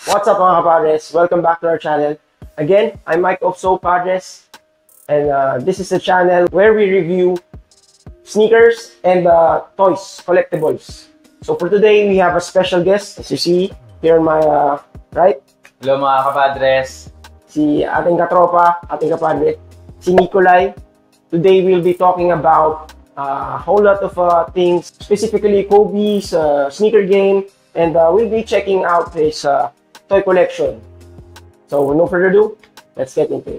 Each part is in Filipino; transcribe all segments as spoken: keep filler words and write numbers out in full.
What's up mga kapadres? Welcome back to our channel. Again, I'm Mike of So Padres, and uh, this is a channel where we review sneakers and uh, toys, collectibles. So for today, we have a special guest, as you see here on my uh, right. Hello mga kapadres. Si ating katropa, ating kapadre, si Nikolai. Today we'll be talking about uh, a whole lot of uh, things, specifically Kobe's uh, sneaker game, and uh, we'll be checking out his uh, toy collection. So no further ado, let's get into it.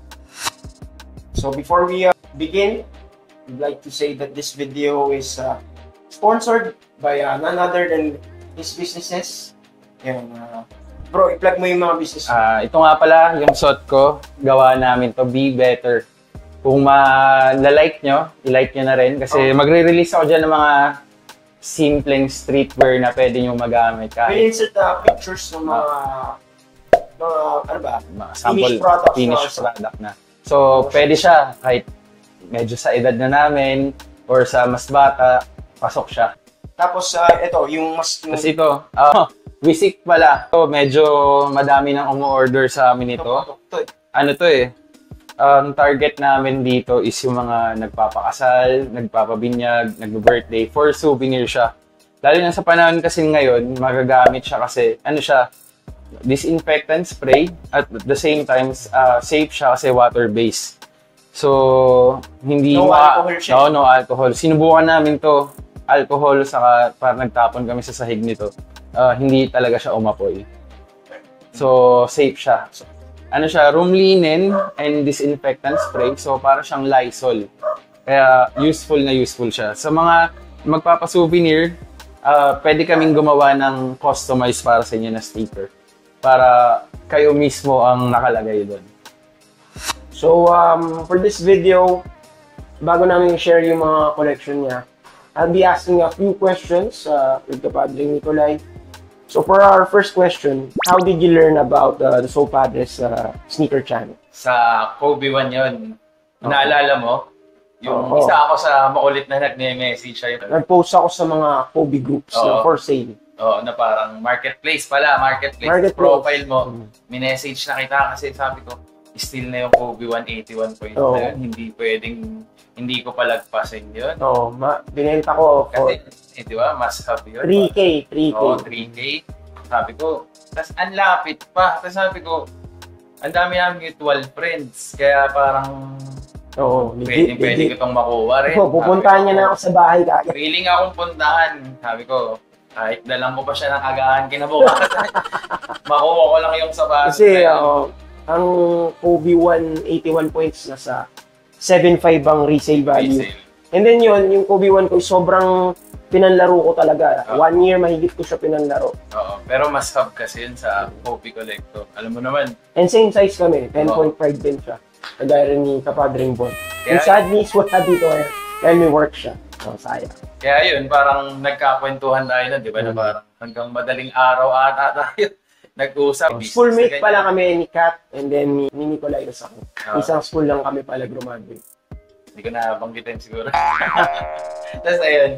So before we uh, begin, I'd like to say that this video is uh, sponsored by uh, none other than his businesses. Yan, uh, bro, i-plug mo yung mga business. Uh, ito nga pala, yung suot ko, gawa namin to, Be Better. Kung ma-like nyo, i-like nyo na rin. Kasi oh. magre-release ako dyan ng mga simpleng streetwear na pwede nyo magamit. May insert uh, pictures ng mga, mga ano ba? Mga sample, finished products. Finished na. product na. So, pwede siya kahit medyo sa edad na namin or sa mas bata, pasok siya. Tapos, uh, ito, yung mas... Yung... Tapos ito, uh, Wisik pala. So, medyo madami nang umu-order sa amin ito. Ano to eh? Ang um, target namin dito is yung mga nagpapakasal, nagpapabinyag, nag-birthday, for souvenir siya. Lalo na sa panahon kasi ngayon, magagamit siya kasi, ano siya, disinfectant spray, at the same time, uh, safe siya kasi water-based. So, hindi no ma- alcohol siya. No, no alcohol. Sinubukan namin to, alcohol, saka parang nagtapon kami sa sahig nito. Uh, hindi talaga siya umapoy. So, safe siya. So, ano siya, room linen and disinfectant spray. So, para siyang Lysol. Kaya, useful na useful siya. Sa mga magpapasouvenir, uh, pwede kaming gumawa ng customized para sa inyo na sticker. Para kayo mismo ang nakalagay doon. So, um, for this video, bago namin i-share yung mga collection niya, I'll be asking a few questions uh, with the Padre Nikolai. So for our first question, how did you learn about uh, the So Padres uh, sneaker channel? Sa Kobe one yun. Okay. Naalala mo? Yung oh, isa ako sa makulit na nag-message siya. Nag-post ako sa mga Kobe groups oh, na for sale. Oo, oh, na parang marketplace pala, marketplace, marketplace. Profile mo. Mm-hmm. Minessage na kita kasi sabi ko, still na yung Kobe one eighty-one point oh. na yun. Hindi pwedeng, hindi ko palagpasin yun. Oo, oh, binenta ko for... Kasi, eh, di ba, must have yun. three K, three K. Oo, three K. Sabi ko, tas ang lapit pa. Tapos sabi ko, ang dami namin mutual friends. Kaya parang, oo, pwede, legit, pwede legit. ko itong makuha rin. Oh, pupuntahan niya na ako sa bahay kagad. Feeling akong puntahan. Sabi ko, kahit dalang mo pa siya ng agahan kinabukasan, makuha ko lang yung sapatos. Kasi, uh, ang Kobe one eighty-one points nasa seven five ang resale value. Resale. And then yun, yung Kobe one ko sobrang pinanlaro ko talaga. Uh, One year, mahigit ko siya pinanlaro. Oo, pero mas hub kasi yun sa Kobe Collector. Alam mo naman. And same size kami, ten point five din siya. Kagaya rin ni Kapadring Bon. And sadly, wala dito ngayon. Dahil may work siya. So, sayang. Kaya yun, parang nagkakwentuhan tayo na, di ba? Mm-hmm. Na parang hanggang madaling araw ata tayo nag-usap. Schoolmate pala kami ni Kat and then ni, ni Nikolai sa akin. Uh, Isang school lang kami pala graduate. Hindi ko na banggitin siguro. Tapos ayun.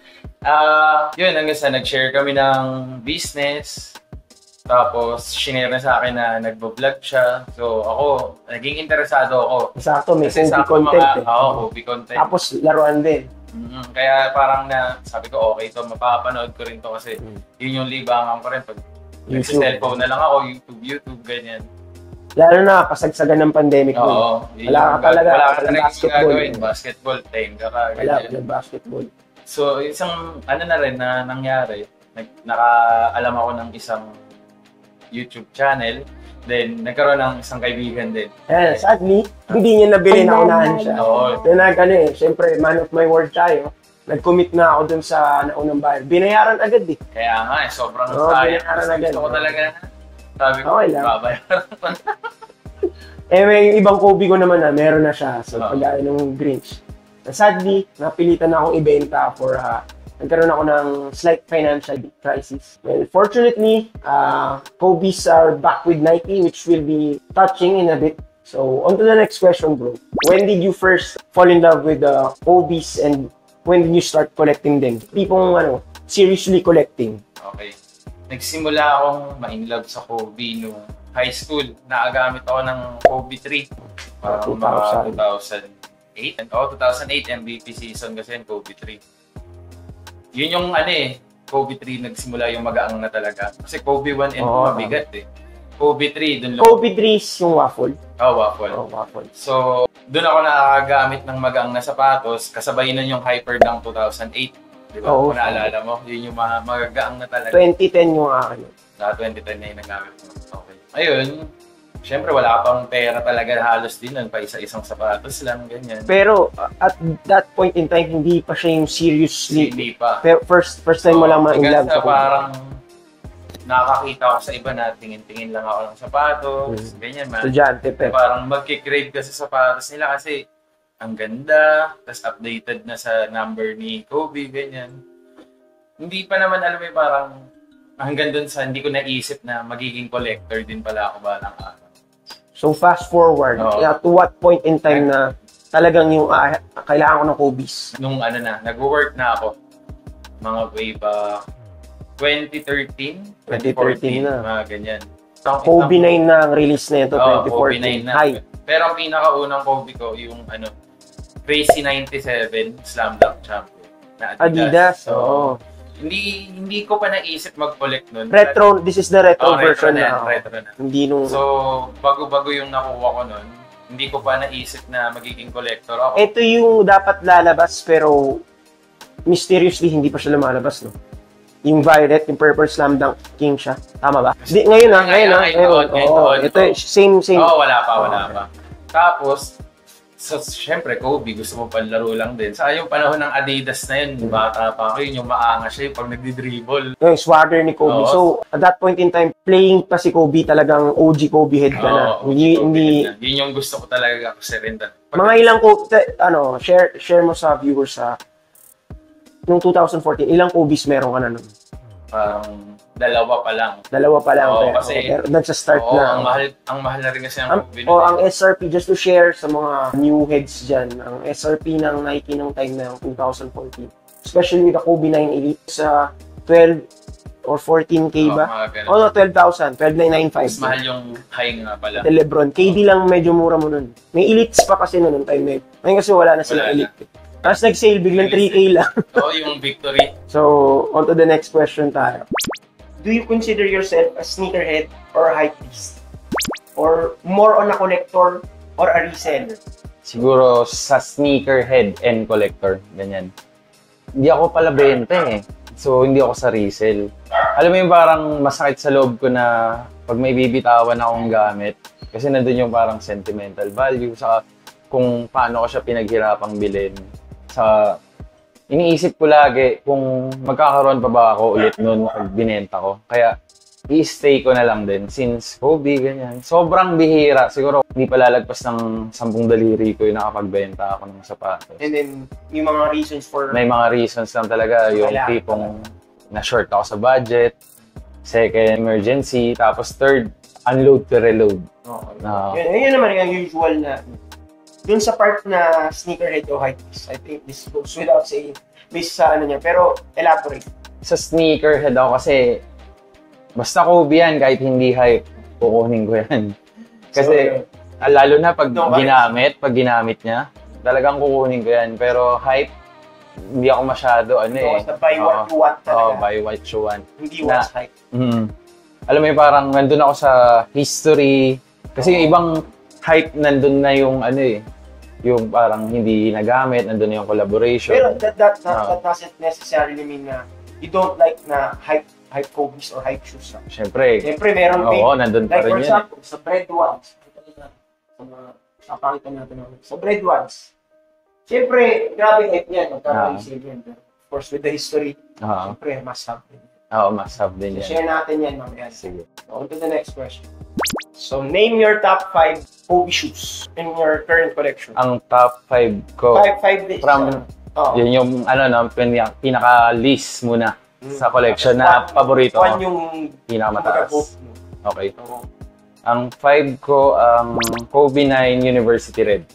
Ah, uh, yun, hanggang sa nag-share kami ng business. Tapos, shinare na sa akin na nagbo-vlog siya. So, ako, naging interesado ako. Sakto, may Kasi Kobe content mga, eh. Oo, Kobe content. Tapos, laruan din. Mm-hmm. Kaya parang na, sabi ko, okay to, mapapanood ko rin to kasi mm. yun yung libangan ko rin. Pag nag-cellphone na lang ako, YouTube, YouTube, ganyan. Lalo na, kasagsagan ng pandemic. Oo. Wala ka talaga. Wala ka talaga gagawin. Basketball, time ka ka. Wala, basketball. So, isang ano na rin na nangyari, nag, nakaalam ako ng isang YouTube channel, then nagkaroon ng isang kaibigan din. Eh, sadly, hindi niya nabili, naunahan siya. Oo. So, nag, ano eh, syempre, man of my word tayo, nag-commit na ako dun sa naunang bayar. Binayaran agad eh. Kaya nga eh, sobrang oh, sayang. Binayaran agad. Gusto ko talaga, sabi ko, okay babayaran ko na. Eh, may ibang Kobe ko naman na, meron na siya. So, oh. Pagaya ng Grinch. Sadly, napilitan na akong ibenta for uh, nagkaroon ako ng slight financial crisis. Well, fortunately, uh, Kobe's are back with Nike, which will be touching in a bit. So, on to the next question, bro. When did you first fall in love with the uh, Kobe's and when did you start collecting them? Tipong, ano, seriously collecting. Okay. nagsimula akong ma-inlove sa Kobe nung high school. Nakagamit ako ng Kobe three. Parang mga two thousand eight. Oh, two thousand eight M V P season kasi yung Kobe three. Yun yung ano eh, Kobe three nagsimula yung magaang na talaga. Kasi Kobe one and two oh, mabigat eh. Kobe three, dun lang. Kobe three is yung waffle? Oh, waffle. Oh, waffle. So, dun ako nakagamit ng magaang na sapatos. Kasabay nun yung Hyperdunk two thousand eight. Diba? Oh, kung naalala mo, yun yung mga magagaang na talaga. twenty ten yung akin. Na twenty ten na yung nagamit mo. Okay. Ayun, syempre wala pang pera talaga halos din nun. Pa isa-isang sapatos lang, ganyan. Pero uh, at that point in time, hindi pa siya yung seriously. Hindi pa. Pero first first time mo lang ma-inlove sa Kobe. Parang nakakakita ko sa iba na tingin-tingin lang ako ng sapatos, hmm. ganyan man. Estudyante, pero. Parang magkikrave ka sa sapatos nila kasi ang ganda, tas updated na sa number ni Kobe, ganyan. Hindi pa naman alam mo parang hanggang dun sa hindi ko naisip na magiging collector din pala ako balang araw. So fast forward, oh. yeah, to what point in time na talagang yung uh, kailangan ko ng Kobe's? Nung ano na, nag-work na ako, mga way back twenty thirteen, twenty fourteen, na. Mga ganyan. So, Kobe nine na ang release na ito, oh, twenty fourteen. Kobe nine na. Hi. Pero ang pinakaunang Kobe ko, yung ano, Crazy ninety-seven Slam Dunk Champion na Adidas. Adidas, so, oh. Hindi hindi ko pa naisip mag-collect nun. Retro, this is the retro oh, version retro na. na. Retro na. Hindi nung... So, bago-bago yung nakuha ko nun, hindi ko pa naisip na magiging collector ako. Ito yung dapat lalabas pero mysteriously hindi pa siya lumalabas, no? Yung Violet, yung Purple Slam Dunk King siya. Tama ba? Di, ngayon na, ngayon na. Ngayon, ngayon. Ito, same, same. Oo, oh, wala pa, wala pa. Tapos, so, syempre, Kobe, gusto mo panlaro lang din. Sa yung panahon ng Adidas na yun, mm-hmm. bata pa ako, yun yung maangas siya yung pag nagdi-dribble. Yung swagger ni Kobe. Oo. So, at that point in time, playing pa si Kobe, talagang O G Kobe head ka na. Oo, hindi, hindi... Na. Yun yung gusto ko talaga kasi rin. Mga ilang Kobe, ano, share, share mo sa viewers sa, nung two thousand fourteen, ilang Kobe's meron ka na nun? Parang, dalawa pa lang. Dalawa pa lang. Oo, pero, kasi, pero nagsa-start oo, na. ang mahal, ang mahal na rin kasi ang Kobe. O, ang S R P, just to share sa mga new heads dyan, ang S R P ng Nike ng time na two thousand fourteen, especially with the Kobe nine Elite, sa twelve or fourteen K ba? Oo, oh, twelve thousand, twelve thousand nine hundred ninety-five. Mas mahal yung high nga pala. The Lebron. K D lang medyo mura mo nun. May Elites pa kasi nun time na yun. Ngayon kasi wala na sila Elite. Tapos nag-sale, biglang three K lang. Oo, yung victory. So, on to the next question tayo. Do you consider yourself a sneakerhead or a hypebeast? Or more on a collector or a reseller? Siguro sa sneakerhead and collector, ganyan. Hindi ako pala benta eh. So, hindi ako sa resell. Alam mo yung parang masakit sa loob ko na pag may bibitawan akong gamit, kasi nandun yung parang sentimental value sa kung paano ko siya pinaghirapang bilhin. Sa iniisip ko lagi kung magkakaroon pa ba ako ulit noon pag binenta ko. Kaya i-stay ko na lang din since Kobe, ganyan. Sobrang bihira. Siguro hindi pa lalagpas ng sampung daliri ko yung nakapagbenta ako ng sapatos. And then, yung mga reasons for... May mga reasons lang talaga. Yung Kailangan tipong na-short ako sa budget. Second, emergency. Tapos third, unload to reload. Okay. Uh, yun, yun naman yung usual na... Dun sa part na sneakerhead o hypebeast, I think this goes without saying, based sa ano niya, pero elaborate. Sa sneakerhead ako kasi, basta Kobe yan, kahit hindi hype, kukunin ko yan. Kasi, so, lalo na pag no, ginamit, pag ginamit niya, talagang kukunin ko yan. Pero hype, hindi ako masyado, ano so, eh. So, buy what you want talaga. Oo, oh, buy what you want. Hindi was hype. Mm, alam mo yung parang nandun ako sa history, kasi yung ibang hype nandun na yung ano eh, yung parang hindi nagamit, nandun na yung collaboration. Pero that, that, that, uh, that doesn't necessarily mean na you don't like na hype hype Kobe's or hype shoes. Siyempre. Siyempre, meron din. Oo, nandun pa like, rin for yun. example, sa Bread Ones, sa mga kapakita natin natin, sa Bread Ones, siyempre, grabe hype niyan, magkakaisip uh, yan. Of course, with the history, uh, siyempre, must have din. Oo, must have din yan. So, share natin yan, mamaya. Sige. So, on to the next question. So, name your top five Kobe shoes in your current collection. Ang top five ko, five, five days. From, oh. Yun yung, ano, no, pinaka-list muna mm. sa collection na one, paborito one ko. Yung pinakamataas. Okay. Oh. Ang five ko, ang um, Kobe nine University Red.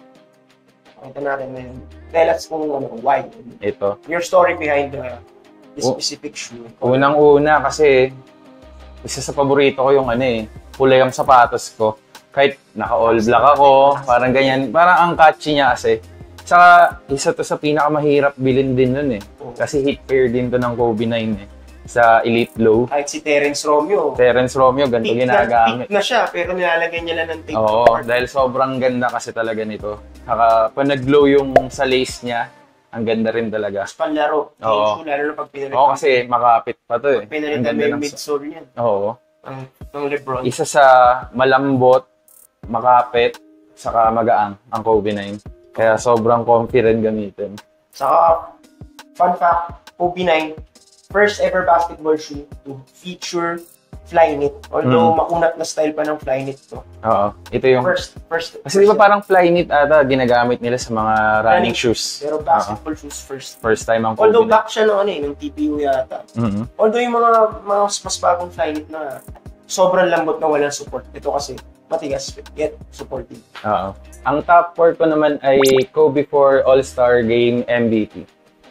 Ito natin na yun. Tell us kung ano, why. Ito. Your story behind the this specific shoe? Unang-una kasi isa sa paborito ko yung ano eh, kulay ang sapatos ko. Kahit naka-all black ako, parang ganyan. Parang ang catchy niya kasi. Saka isa to sa pinakamahirap bilhin din nun eh. Kasi hit pair din to ng Kobe nine eh. Sa Elite Low. Kahit si Terence Romeo. Terence Romeo, ganito Peak ginagamit. Na, na siya, pero nilalagay niya lang ng tape. Oo, dahil sobrang ganda kasi talaga nito. Saka pag nag-glow yung sa lace niya, ang ganda rin talaga. Mas panlaro. Oo. Lalo na pag pinalitan. Oo, kasi makapit pa to eh. Pag pinalitan mo yung midsole niyan. Oo. Ang, ang Lebron. Isa sa malambot, makapit, saka magaang ang Kobe nine. Kaya sobrang comfy rin gamitin. Saka, fun fact, Kobe nine, first ever basketball shoe to feature Flyknit. Although hmm. makunat na style pa ng Flyknit to. Oo. Ito yung... First, first. Kasi di ba parang Flyknit ata ginagamit nila sa mga running, running shoes. Pero basketball uh-huh. shoes first. First time ang Kobe. Although back siya ng ano eh, ng T P U yata. Mm-hmm. Although yung mga, mga mas bagong Flyknit na sobrang lambot na walang support. Ito kasi matigas yet supportive. Oo. Ang top four ko naman ay Kobe four All-Star Game M V P.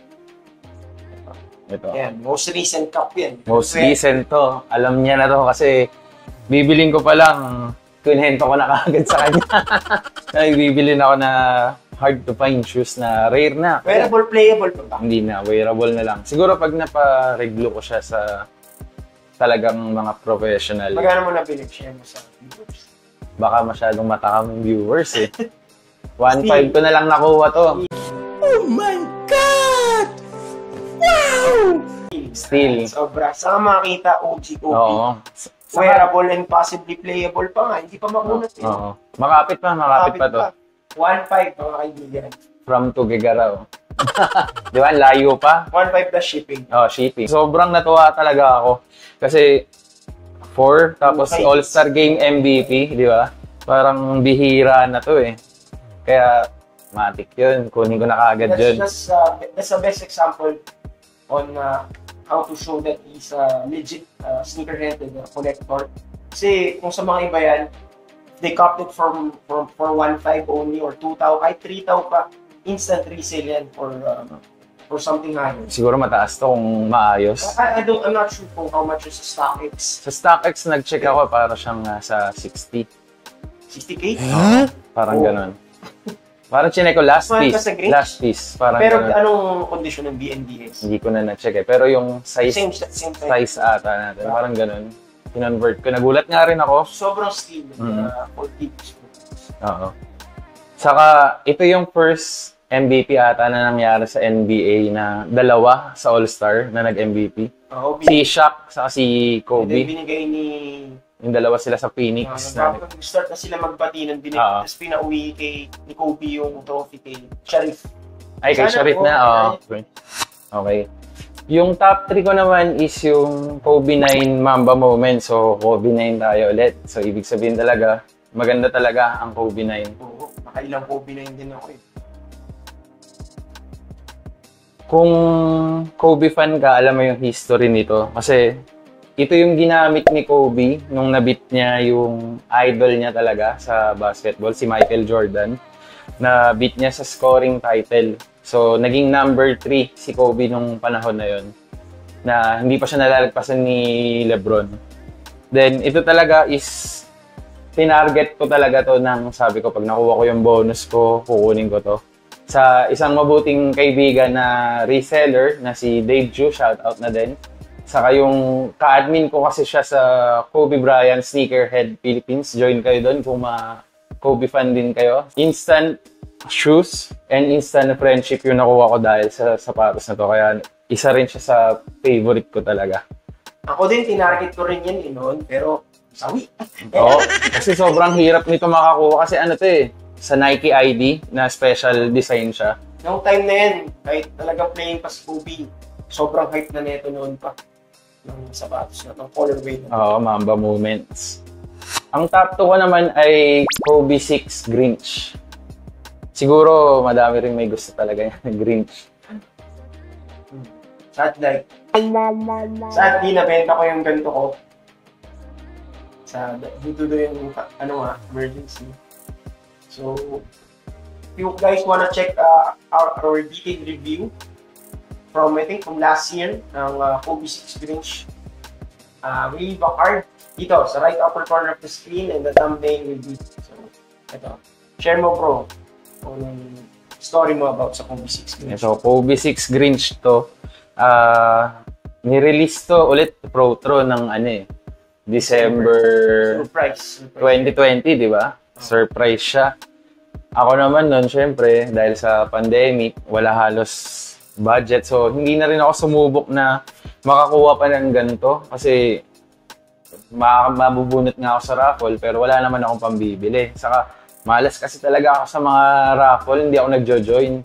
Ito. Yan, most recent cup yan. Most Kaya, recent to. Alam niya na to kasi bibiling ko pa lang, kinhento ko na kagad sa kanya. Ay, bibilin ako na hard to find shoes na rare na. Wearable, playable pa ba? Hindi na, wearable na lang. Siguro pag napa-reglo ko siya sa talagang mga professional. Magkano mo nabilib siya mo sa viewers? Baka masyadong matakam yung viewers eh. one five ko na lang nakuha to. Oh my God! Wow! Still. Sobra. Saka makita O G Kobe. Oo. Wearable and possibly playable pa nga. Hindi pa makunat eh. Oo. Makapit pa, makapit, makapit pa to. one five mga kaibigan. From Tugigaraw. Di ba? Layo pa. one five plus shipping. Oh, shipping. Sobrang natuwa talaga ako. Kasi four, tapos okay. All-Star Game M V P, di ba? Parang bihira na to eh. Kaya, matik yun. Kunin ko na kaagad yun. That's, uh, that's the best example on uh, how to show that he's a uh, legit uh, sneakerhead and uh, collector. Kasi kung sa mga iba yan, they copped it from, from for one five only or two thousand, kahit three thousand pa, instant resale yan for, uh, for something higher. Siguro mataas to kung maayos. I, I don't, I'm not sure kung how much is sa StockX. Sa StockX, nag-check ako para siyang nasa sixty. sixty K? Huh? Parang oh. Ganon. Parang chinek ko last piece. Last piece. Parang pero ganun. Anong kondisyon ng B N D S? Hindi ko na na-check eh. Pero yung size, same, same size ata natin. Right. Parang ganun. Kinonvert ko. Nagulat nga rin ako. Sobrang steam. Mm-hmm. uh, for tips. Oo. Saka, ito yung first M V P ata na nangyari sa N B A na dalawa sa All-Star na nag-M V P. Oh, si Shaq saka si Kobe. Ito binigay ni... Yung dalawa sila sa Phoenix. Uh, na start na sila magbati ng binigay. Uh, Tapos pinauwi kay ni Kobe yung trophy kay Sharif. Ay, kay Sana, Sharif na? Oo. Oh. Okay. Yung top three ko naman is yung Kobe nine Mamba moment. So, Kobe nine tayo ulit. So, ibig sabihin talaga, maganda talaga ang Kobe nine. Oo. Nakailang Kobe nine din ako eh. Kung Kobe fan ka, alam mo yung history nito. Kasi, ito yung ginamit ni Kobe nung nabit niya yung idol niya talaga sa basketball, si Michael Jordan. Na-beat niya sa scoring title. So, naging number three si Kobe nung panahon na yon, na hindi pa siya nalalagpasan ni LeBron. Then, ito talaga is, tinarget ko talaga to ng sabi ko, pag nakuha ko yung bonus ko, kukunin ko to. Sa isang mabuting kaibigan na reseller na si Dave Ju, shout out na din. Saka yung ka-admin ko kasi siya sa Kobe Bryant Sneakerhead Philippines. Join kayo doon kung ma-Kobe fan din kayo. Instant shoes and instant friendship yung nakuha ko dahil sa sapatos na to. Kaya isa rin siya sa favorite ko talaga. Ako din, tinarget ko rin yan eh noon, pero sawi. Oo, kasi sobrang hirap nito makakuha kasi ano to eh, sa Nike I D na special design siya. Noong time na yan, kahit talagang playing pa si Kobe, sobrang hype na neto noon pa. Ng sapatos na itong colorway na. Oo, Mamba moments. Ang top two ko naman ay Kobe six Grinch. Siguro madami rin may gusto talaga yan, Grinch. Sad like, sadly nabenta ko yung ganito ko. Sa, dito do yung, ano nga, emergency. So, if you guys wanna check uh, our, our detailed review, from, I think, from last year, ng uh, Kobe six Grinch. Uh, we leave a card dito sa right upper corner of the screen and the thumbnail will be, so, ito. Share mo, bro, kung story mo about sa Kobe six Grinch. So, Kobe six Grinch to, uh, ni-release to ulit Protro ng ano eh, December Surprise. twenty twenty, di ba? Surprise siya. Ako naman nun, syempre, dahil sa pandemic, wala halos budget. So, hindi na rin ako sumubok na makakuha pa ng ganito. Kasi, ma mabubunot nga ako sa raffle, pero wala naman akong pambibili. Saka, malas kasi talaga ako sa mga raffle, hindi ako nagjo-join.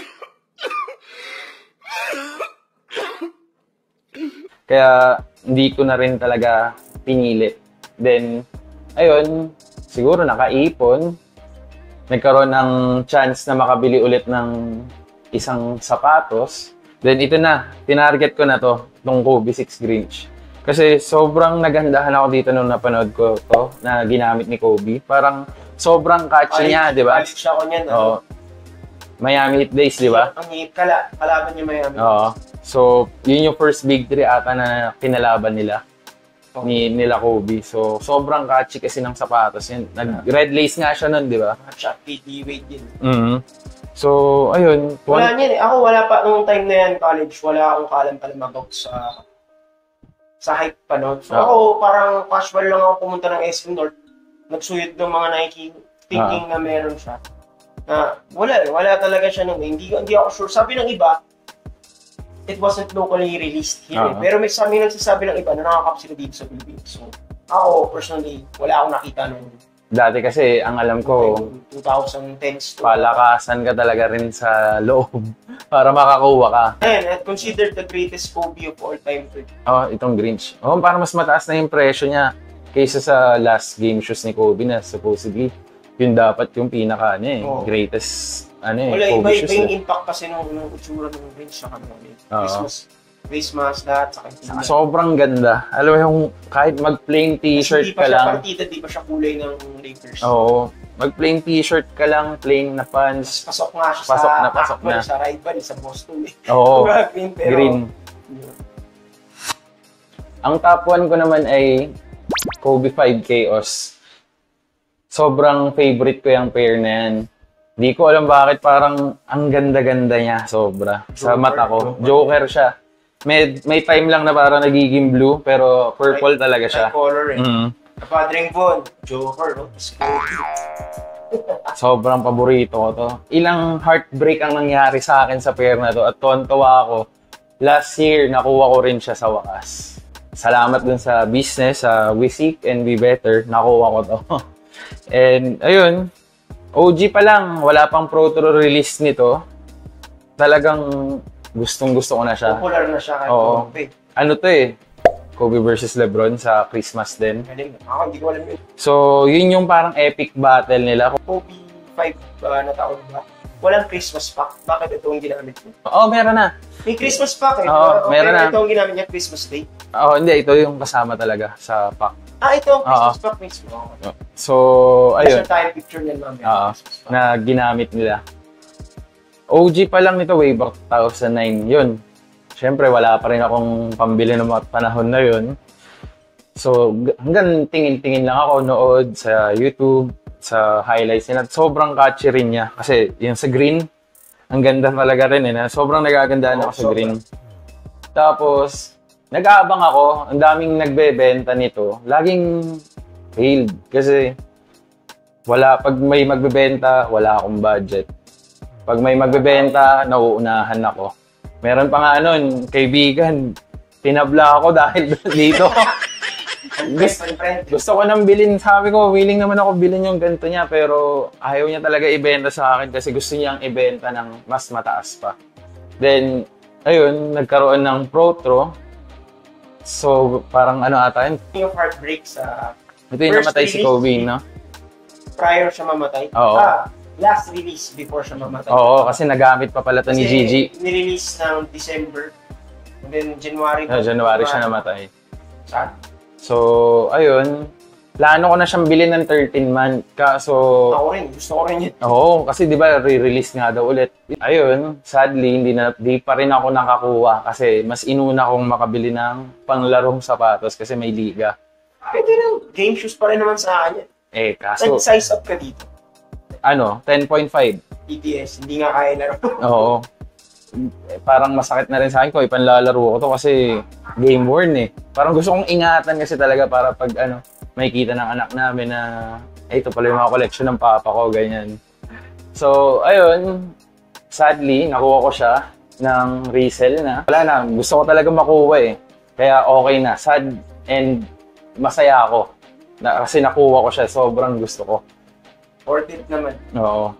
Kaya, hindi ko na rin talaga pinili. Then, ayun, siguro nakaipon. Nagkaroon ng chance na makabili ulit ng isang sapatos. Then, ito na. Tinarget ko na to, itong Kobe six Grinch. Kasi sobrang nagandahan ako dito nung napanood ko to, na ginamit ni Kobe. Parang sobrang catchy niya, di ba? College siya ko niyan. Oo. Miami Heat days, di ba? Ang hit, kala, kalaban niya Miami. Oo. So, yun yung first big three ata na kinalaban nila. Ni nila Kobe. So, sobrang catchy kasi ng sapatos. Yan. Nag-red lace nga siya nun, di ba? Siya, P D Wade din. Mm-hmm. So, ayun. Wala niyan eh. Ako wala pa, nung time na yan, college, wala akong kalam-kalam about sa sa hype pa nun. So, Oh. ako parang casual lang ako pumunta ng S M North. Nagsuyod ng mga Nike, thinking na meron siya. Na, wala eh. Wala talaga siya nung hindi, hindi ako sure. Sabi ng iba, it wasn't locally released here. Uh-huh. Eh. Pero may sabi nagsasabi ng iba na nakakap sila dito sa Philippines. So, ako, personally, wala akong nakita nung Dati kasi, ang alam ko, twenty tens to palakasan ka talaga rin sa loob para makakuha ka. and, and considered the greatest Kobe of all time. Oh, itong Grinch. Oh, parang mas mataas na yung presyo niya kaysa sa last game shoes ni Kobe na supposedly yun dapat yung pinaka ano eh, Oh. greatest ano eh, Wala, Kobe iba, shoes. iba yung Eh. impact kasi nung, nung utsura ng Grinch sa kanila. Oo. Christmas, Christmas, lahat, sa Saka kanila. sobrang ganda. Alam mo yung kahit mag-plain t-shirt Hindi pa ka siya lang. partida, di ba siya kulay ng Lakers? Oo. Mag-plain t-shirt ka lang, plain na pants. Pasok nga siya Pasok sa na, pasok actual, na. sa rival, sa Boston eh. Oo. green, pero, Green. Ang top one ko naman ay Kobe five Chaos. Sobrang favorite ko yung pair na yan. Di ko alam bakit parang ang ganda-ganda niya. Sobra. Sa Joker, mata ko. Joker. Joker siya. May, may time lang na parang nagiging blue, pero purple talaga siya. May color eh. Mm. Kapadring Von, Joker, no? Tapos Kobe. Sobrang paborito ko to. Ilang heartbreak ang nangyari sa akin sa pair na to at tuwan-tuwa ako. Last year, nakuha ko rin siya sa wakas. Salamat dun sa business, sa We Seek and We Better, nakuha ko to. And ayun, O G pa lang, wala pang Protro release nito. Talagang gustong-gusto ko na siya. Popular na siya kahit Oo. Kobe. Ano to eh, Kobe versus LeBron sa Christmas din. Galing. Ako, hindi ko alam yun. So, yun yung parang epic battle nila. Kobe five uh, na taon ba? Walang Christmas pack. Bakit ito ang ginamit niya? Oo, meron na. May Christmas pack eh. Oo, Uh, meron pero na. ito ang ginamit niya Christmas Day. Oo, hindi. Ito yung kasama talaga sa pack. Ah, ito ang Christmas Oo. pack mismo. Okay. So, ayun. Ayun. Tayo picture niyan mamaya. Oo, Christmas pack. na ginamit nila. O G pa lang nito way back two thousand nine. Yun. Siyempre, wala pa rin akong pambili ng mga panahon na yun. So, g- hanggang tingin-tingin lang ako nood sa YouTube, sa highlights nila. Sobrang catchy rin niya. Kasi yung sa green, ang ganda talaga rin eh. na Sobrang nagagandaan Oo, ako sa sobra. green. Tapos, nag-aabang ako. Ang daming nagbebenta nito. Laging failed. Kasi, wala, pag may magbebenta, wala akong budget. Pag may magbebenta, nauunahan ako. Meron pa nga nun, kaibigan, tinabla ako dahil dito. gusto, Friend, friend. gusto ko nang bilhin. Sabi ko, willing naman ako bilhin yung ganito niya, pero ayaw niya talaga ibenta sa akin kasi gusto niyang ibenta ng mas mataas pa. Then, ayun, nagkaroon ng Protro. So, parang ano ata yun. Yung heartbreak sa Ito yung First namatay si release, Kobe, no? prior siya mamatay. Oo. Ah, last release before siya mamatay. Oo, kasi nagamit pa pala to ni Kasi Gigi. nirelease ng December. And then January. Uh, January siya namatay. Sad. So, ayun, plano ko na siyang bilhin ng thirteen man. Kaso, Ako rin, gusto ko rin yun. oo, kasi di ba re-release nga daw ulit. Ayun, sadly, hindi, na, di pa rin ako nakakuha kasi mas inuna kong makabili ng panglarong sapatos kasi may liga. Pwede lang, game shoes pa rin naman sa akin yan. Eh, kaso, Nag-size up ka dito. ano, ten point five. P T S, hindi nga kaya laro. Oo. Eh, parang masakit na rin sa akin ko, ipanlalaro ko to kasi game worn eh. Parang gusto kong ingatan kasi talaga para pag ano, makikita ng anak namin na eh, ito pala yung mga collection ng papa ko, ganyan. So, ayun, sadly, nakuha ko siya ng resell na. Wala na, gusto ko talaga makuha eh. Kaya okay na, sad and masaya ako. Na, kasi nakuha ko siya, sobrang gusto ko. Worth it naman. Oo.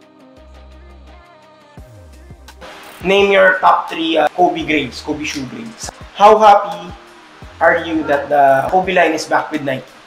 Name your top three uh, Kobe grades, Kobe shoe grades. How happy are you that the Kobe line is back with Nike?